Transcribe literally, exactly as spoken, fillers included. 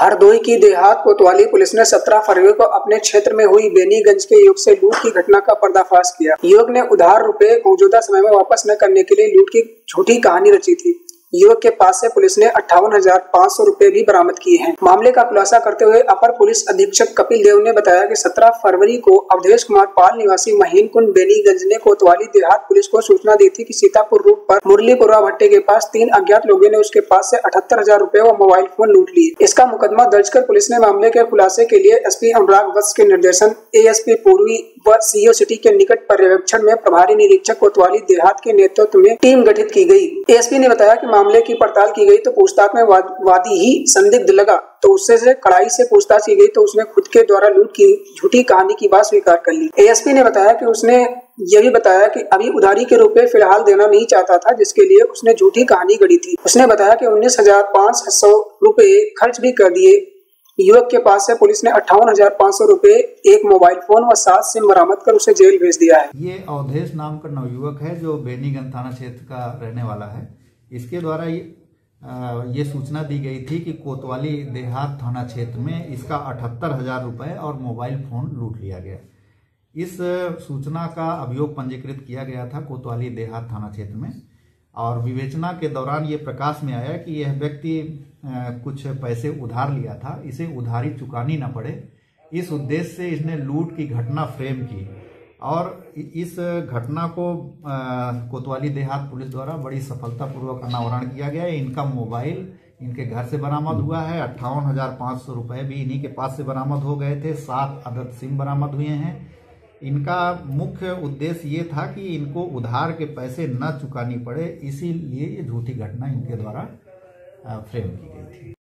हरदोई की देहात कोतवाली पुलिस ने सत्रह फरवरी को अपने क्षेत्र में हुई बेनीगंज के युवक से लूट की घटना का पर्दाफाश किया। युवक ने उधार रुपए मौजूदा समय में वापस न करने के लिए लूट की झूठी कहानी रची थी। युवक के पास से पुलिस ने अट्ठावन हजार पाँच सौ रूपए भी बरामद किए हैं। मामले का खुलासा करते हुए अपर पुलिस अधीक्षक कपिल देव ने बताया कि सत्रह फरवरी को अवधेश कुमार पाल निवासी महीन कुंड बेनीगंज ने कोतवाली देहात पुलिस को सूचना दी थी कि सीतापुर रूट पर मुरलीपुरा भट्टे के पास तीन अज्ञात लोगों ने उसके पास से अठहत्तर हजार रूपए व मोबाइल फोन लूट लिए। इसका मुकदमा दर्ज कर पुलिस ने मामले के खुलासे के लिए एसपी अनुराग वत्स के निर्देशन, एएसपी पूर्वी व सीओ सिटी के निकट पर्यवेक्षण में प्रभारी निरीक्षक कोतवाली देहात के नेतृत्व में टीम गठित की गई। एएसपी ने बताया कि मामले की पड़ताल की गई तो पूछताछ में वाद, वादी ही संदिग्ध लगा तो उससे से कड़ाई से पूछताछ की गई तो उसने खुद के द्वारा लूट की झूठी कहानी की बात स्वीकार कर ली। एएसपी ने बताया कि उसने यह भी बताया कि अभी उधारी के रुपए फिलहाल देना नहीं चाहता था, जिसके लिए उसने झूठी कहानी गढ़ी थी। उसने बताया कि उन्नीस हजार पाँच सौ रूपए खर्च भी कर दिए। युवक के पास से पुलिस ने अट्ठावन हजार पाँच सौ रूपए, एक मोबाइल फोन व सात सिम बरामद कर उसे जेल भेज दिया है। ये अवधेश नाम का नवयुवक है जो बेनीगंज थाना क्षेत्र का रहने वाला है। इसके द्वारा ये, आ, ये सूचना दी गई थी कि कोतवाली देहात थाना क्षेत्र में इसका अठहत्तर हजार रुपए और मोबाइल फोन लूट लिया गया। इस सूचना का अभियोग पंजीकृत किया गया था कोतवाली देहात थाना क्षेत्र में और विवेचना के दौरान ये प्रकाश में आया कि यह व्यक्ति कुछ पैसे उधार लिया था, इसे उधारी चुकानी न पड़े, इस उद्देश्य से इसने लूट की घटना फ्रेम की और इस घटना को कोतवाली देहात पुलिस द्वारा बड़ी सफलतापूर्वक अनावरण किया गया है। इनका मोबाइल इनके घर से बरामद हुआ है, अट्ठावन हजार पाँच सौ रुपये भी इन्हीं के पास से बरामद हो गए थे, सात अदद सिम बरामद हुए हैं। इनका मुख्य उद्देश्य ये था कि इनको उधार के पैसे न चुकानी पड़े, इसीलिए ये झूठी घटना इनके द्वारा फ्रेम की गई थी।